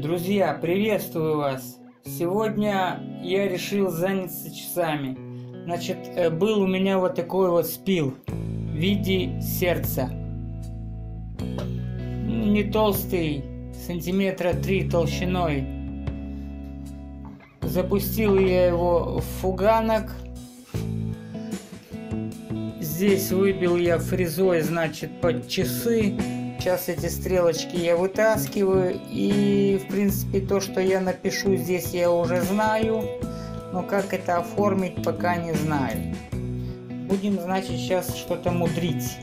Друзья, приветствую вас! Сегодня я решил заняться часами. Значит, был у меня вот такой вот спил в виде сердца. Не толстый, сантиметра 3 толщиной. Запустил я его в фуганок. Здесь выбил я фрезой, значит, под часы. Сейчас эти стрелочки я вытаскиваю, и в принципе то, что я напишу здесь, я уже знаю, но как это оформить, пока не знаю. Будем, значит, сейчас что-то мудрить.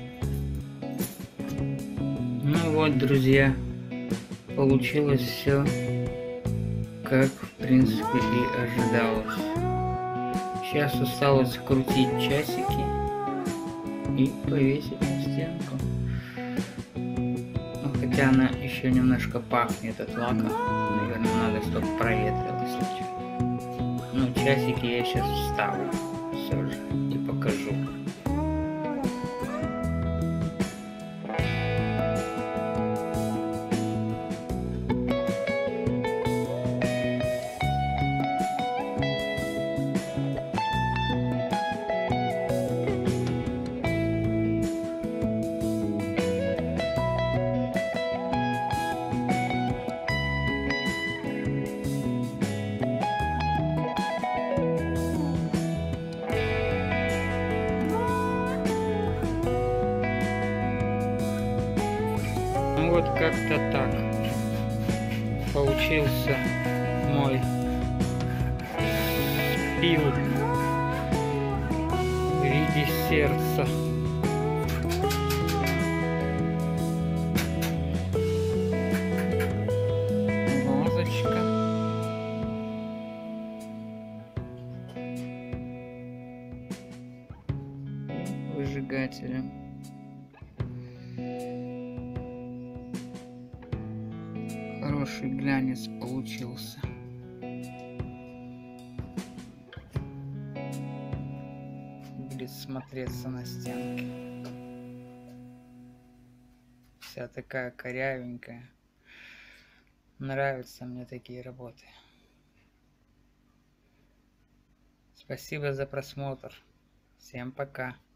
Ну вот, друзья, получилось все как в принципе и ожидалось. Сейчас осталось крутить часики и повесить на стенку. Хотя она еще немножко пахнет от лака. Наверное, надо, чтобы проветрилось. Ну, часики я сейчас вставлю все же и покажу. Вот как-то так получился мой спил в виде сердца. Вазочка. И выжигателем. Хороший глянец получился. Будет смотреться на стенке. Вся такая корявенькая. Нравятся мне такие работы. Спасибо за просмотр. Всем пока.